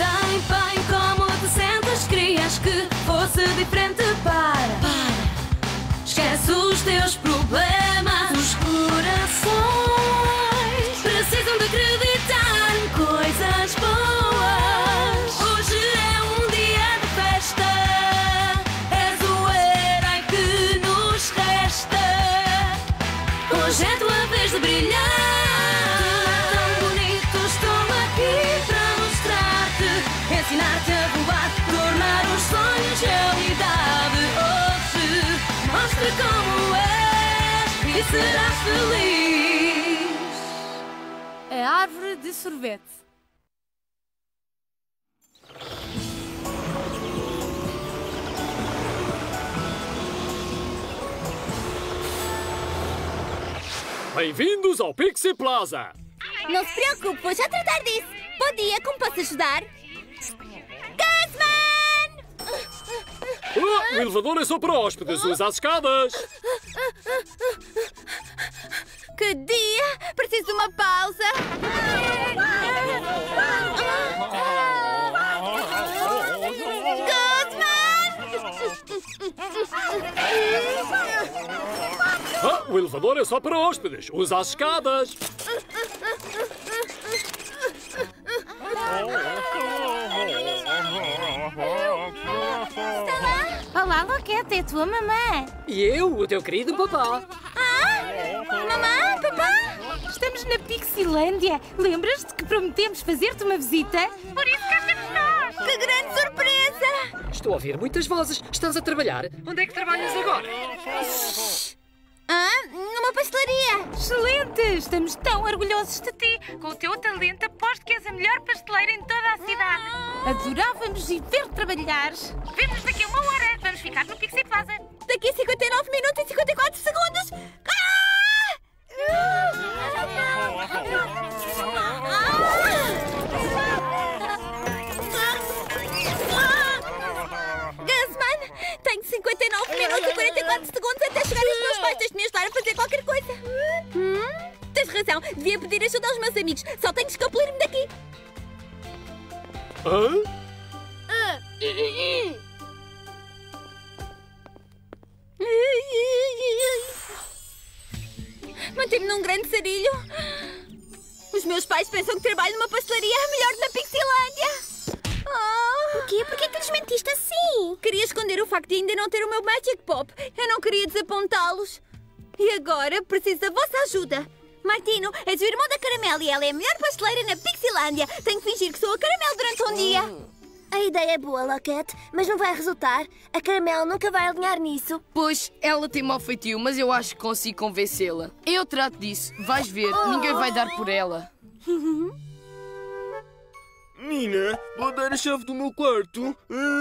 Sem bem como te sentes, querias que fosse diferente. Para. Esquece os teus problemas. Os corações precisam de acreditar em coisas boas. Hoje é um dia de festa. És o herói que nos resta. Hoje é a tua vez de brilhar. Tão bonito, estou aqui para mostrar-te, ensinar-te a voar, tornar os sonhos realidade. Hoje mostra como és e serás feliz. A árvore de sorvete. Bem-vindos ao Pixie Plaza! Não se preocupe, vou já tratar disso. Bom dia, como posso ajudar? Guzman! O elevador é só para hóspedes, usa as escadas! Que dia! Preciso de uma pausa. O elevador é só para hóspedes, usa as escadas! Olá, Loquete, é a tua mamã. E eu, o teu querido papá. Mamãe, papá? Estamos na Pixilândia. Lembras-te que prometemos fazer-te uma visita? Por isso cá estamos nós. Que grande surpresa! Estou a ouvir muitas vozes. Estás a trabalhar? Onde é que trabalhas agora? Numa pastelaria. Excelente! Estamos tão orgulhosos de ti. Com o teu talento, aposto que és a melhor pasteleira em toda a cidade. Adorávamos ir ver trabalhar. Vemos daqui a 1 hora. Vamos ficar no Pixie Plaza. Daqui a 59 minutos e 54 segundos. Guzman, tenho 59 minutos e 44 segundos até chegar aos meus pais. Tens de me ajudar a fazer qualquer coisa. Tens razão, devia pedir ajuda aos meus amigos. Só tenho de escapulir-me daqui. Hã? Mantém-me num grande sarilho. Os meus pais pensam que trabalho numa pastelaria melhor na Pixilândia. O quê? Porquê que lhes mentiste assim? Queria esconder o facto de ainda não ter o meu Magic Pop. Eu não queria desapontá-los. E agora preciso da vossa ajuda. Martino, és o irmão da Caramelo e ela é a melhor pasteleira na Pixilândia. Tenho que fingir que sou a Caramelo durante um dia. A ideia é boa, Loquete, mas não vai resultar. A Caramelo nunca vai alinhar nisso. Pois, ela tem mau feitio, mas eu acho que consigo convencê-la. Eu trato disso. Vais ver, ninguém vai dar por ela. Nina, vou dar a chave do meu quarto.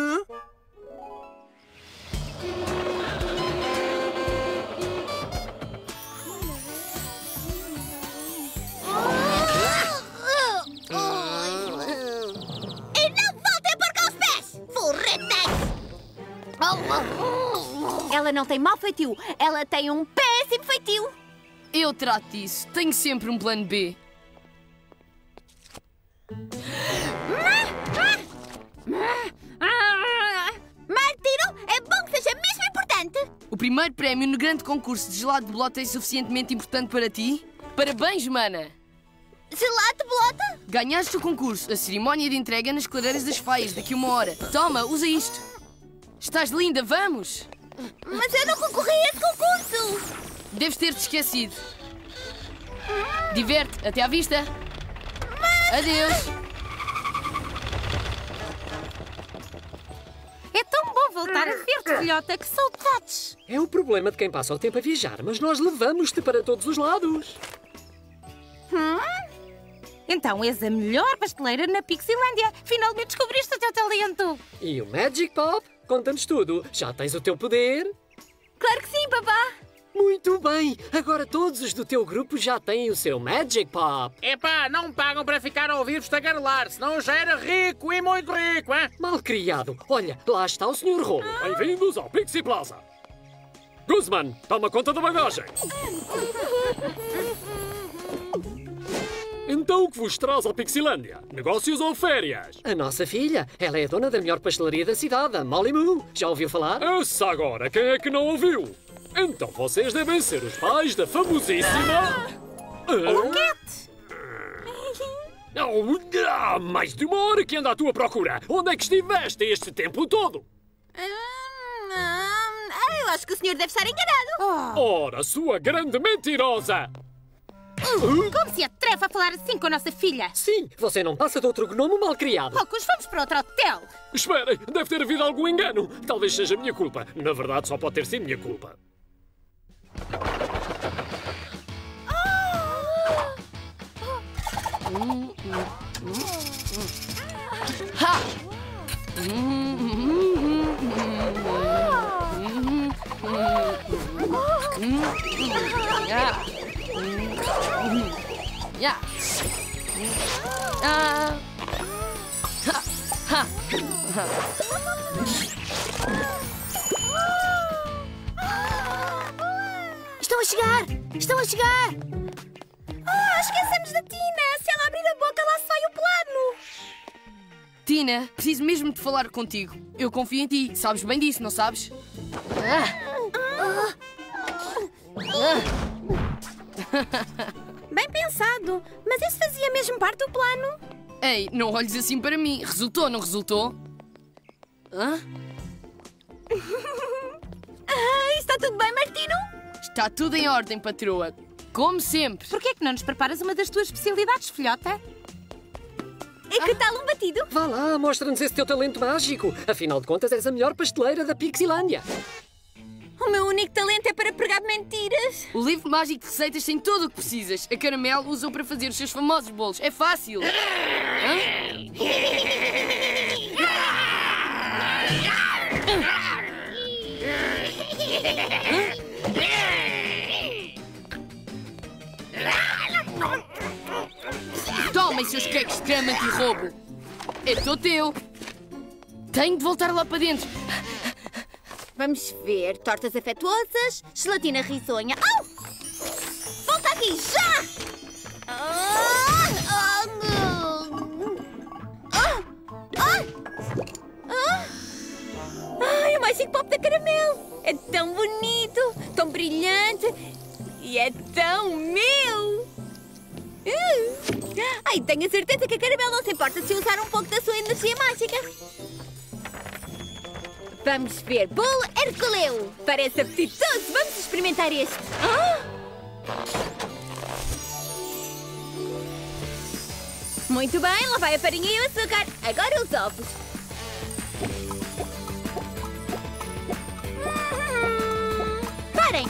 E não voltem por cá os pés! Forretas! Ela não tem mau feitio, ela tem um péssimo feitio. Eu trato disso. Tenho sempre um plano B. Martino, é bom que seja mesmo importante. O primeiro prémio no grande concurso de gelado de bolota é suficientemente importante para ti? Parabéns, mana! Gelado de bolota? Ganhaste o concurso. A cerimónia de entrega nas clareiras das faias daqui a 1 hora. Toma, usa isto. Estás linda, vamos! Mas eu não concorri a esse concurso. Deves ter-te esquecido. Diverte, até à vista. Adeus. É tão bom voltar a ver-te, filhota, que saudades. É o problema de quem passa o tempo a viajar, mas nós levamos-te para todos os lados. Então és a melhor pasteleira na Pixilândia. Finalmente descobriste o teu talento. E o Magic Pop? Conta-nos tudo. Já tens o teu poder? Claro que sim, papá. Muito bem. Agora todos os do teu grupo já têm o seu Magic Pop. Epá, não me pagam para ficar a ouvir-vos tagarelar, senão eu já era rico e muito rico, hein? Malcriado. Olha, lá está o Sr. Rolo. Bem-vindos ao Pixie Plaza! Guzman, toma conta da bagagem! Então o que vos traz à Pixilândia? Negócios ou férias? A nossa filha, ela é a dona da melhor pastelaria da cidade, a Molly Moo. Já ouviu falar? Essa agora, quem é que não ouviu? Então vocês devem ser os pais da famosíssima... Mais de 1 hora que anda à tua procura. Onde é que estiveste este tempo todo? Eu acho que o senhor deve estar enganado. Ora, sua grande mentirosa! Como se atreve a falar assim com a nossa filha? Sim, você não passa de outro gnomo mal criado. Poucos, vamos para outro hotel. Esperem, deve ter havido algum engano. Talvez seja minha culpa. Na verdade, só pode ter sido minha culpa. Ha! Yeah. Ha! Estão a chegar! Estão a chegar! Esquecemos da Tina. Se ela abrir a boca, lá sai o plano. Tina, preciso mesmo de falar contigo. Eu confio em ti. Sabes bem disso, não sabes? Bem pensado. Mas isso fazia mesmo parte do plano. Ei, não olhes assim para mim. Resultou, não resultou? Está tudo bem, Martino? Está tudo em ordem, patroa. Como sempre. Por que é que não nos preparas uma das tuas especialidades, filhota? E que tal um batido? Vá lá, mostra-nos esse teu talento mágico. Afinal de contas, és a melhor pasteleira da Pixilândia. O meu único talento é para pregar mentiras. O livro mágico de receitas tem tudo o que precisas. A Caramelo usou para fazer os seus famosos bolos. É fácil. Tomem, seus queques de creme anti-roubo. É todo teu. Tenho de voltar lá para dentro. Vamos ver. Tortas afetuosas, gelatina risonha. Au! Volta aqui, já! Ai, o Magic Pop da Caramelo. É tão bonito, tão brilhante e é tão meu. Ai, tenho a certeza que a Caramelo não se importa de usar um pouco da sua energia mágica. Vamos ver. Bolo Herculeu. Parece apetitoso. Vamos experimentar este. Muito bem, lá vai a farinha e o açúcar. Agora os ovos. Parem.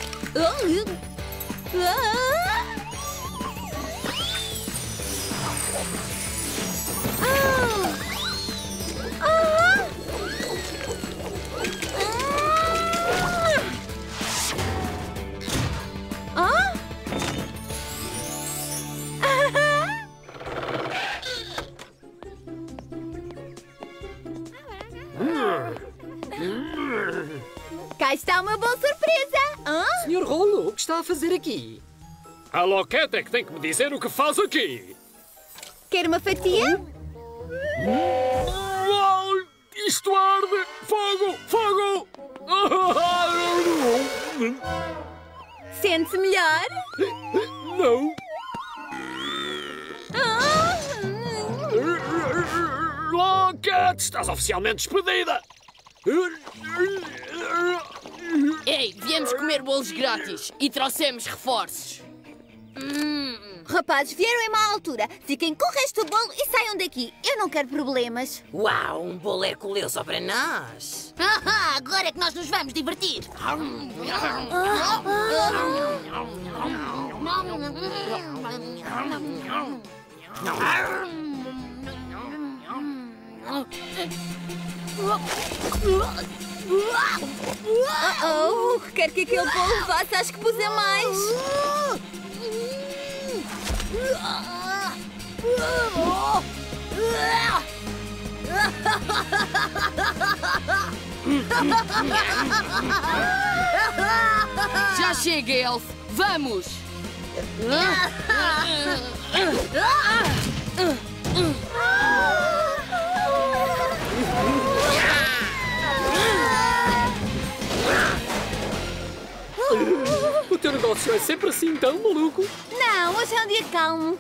Cá está uma boa surpresa! Senhor Rolo, o que está a fazer aqui? A Loquete é que tem que me dizer o que faz aqui. Quer uma fatia? Isto arde! Fogo! Fogo! Sente-se melhor? Não! Loquete, estás oficialmente despedida! Ei, viemos comer bolos grátis e trouxemos reforços. Rapazes, vieram em má altura. Fiquem com o resto do bolo e saiam daqui. Eu não quero problemas. Uau, um bolo Herculeu só para nós. Agora é que nós nos vamos divertir. Quero que aquele bolo faça as que pus a mais. Já chega, Elf. Vamos! negócio é sempre assim tão maluco? Não, hoje é um dia calmo.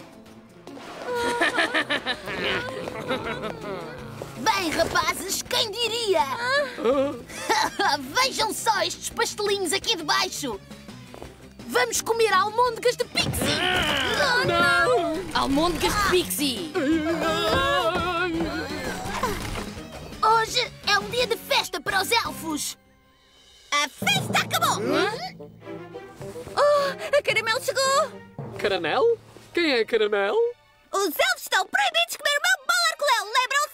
Bem, rapazes, quem diria? Vejam só estes pastelinhos aqui de baixo. Vamos comer almôndegas de Pixie. Almôndegas de Pixie! Hoje é um dia de festa para os elfos. A festa acabou. Oh, a Caramelo chegou. Caramelo? Quem é Caramelo? Os elfos estão proibidos de comer o meu bolo Herculeu,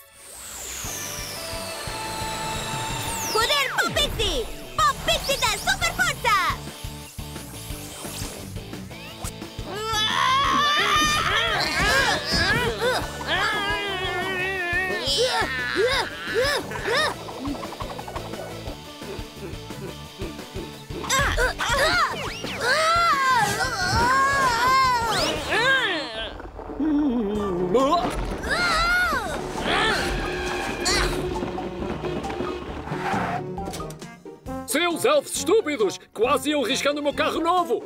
lembram-se? Poder para o Pixie! Para o Pixie da super força! Seus elfos estúpidos! Quase iam riscando o meu carro novo!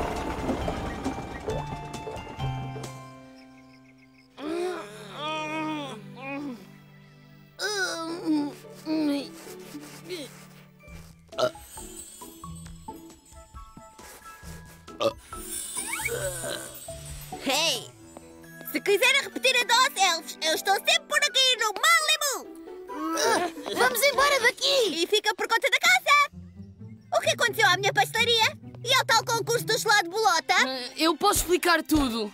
Hey! Se quiserem repetir a dose, elfos, eu estou sempre por aqui no Malibu! Vamos embora daqui. E fica por conta da casa! O que aconteceu à minha pastelaria? E ao tal concurso do gelado de bolota? Eu posso explicar tudo.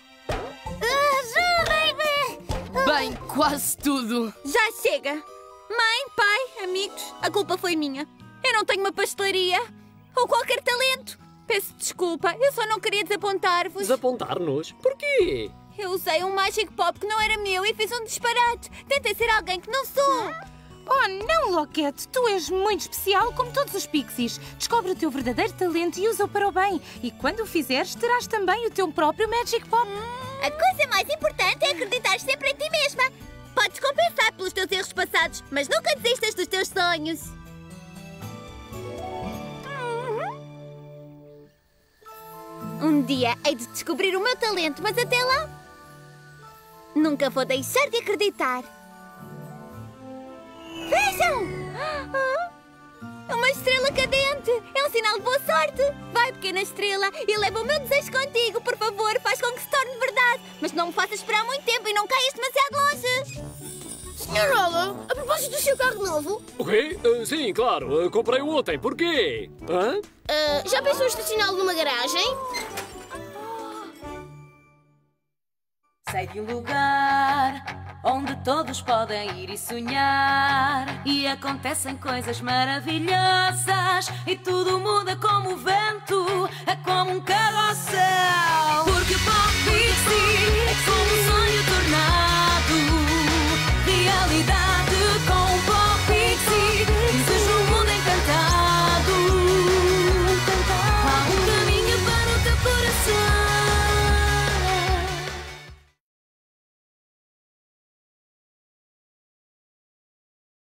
Ajudem-me! Bem, quase tudo. Já chega! Mãe, pai, amigos, a culpa foi minha. Eu não tenho uma pastelaria ou qualquer talento. Peço desculpa, eu só não queria desapontar-vos. Desapontar-nos? Porquê? Eu usei um Magic Pop que não era meu e fiz um disparate. Tentei ser alguém que não sou. Oh, não, Loquete! Tu és muito especial, como todos os Pixies. Descobre o teu verdadeiro talento e usa-o para o bem. E quando o fizeres, terás também o teu próprio Magic Pop. A coisa mais importante é acreditar sempre em ti mesma. Podes compensar pelos teus erros passados, mas nunca desistas dos teus sonhos. Um dia hei de descobrir o meu talento, mas até lá nunca vou deixar de acreditar. Vejam! Uma estrela cadente! É um sinal de boa sorte! Vai, pequena estrela, e leva o meu desejo contigo, por favor, faz com que se torne verdade. Mas não me faças esperar muito tempo e não caias demasiado longe. Sr. Roller, a propósito do seu carro novo, O quê? Sim, claro. Comprei-o ontem. Porquê? Hã? já pensou em estacioná-lo numa garagem? Sei de um lugar onde todos podem ir e sonhar. E acontecem coisas maravilhosas. E tudo muda como o vento, é como um carrossel.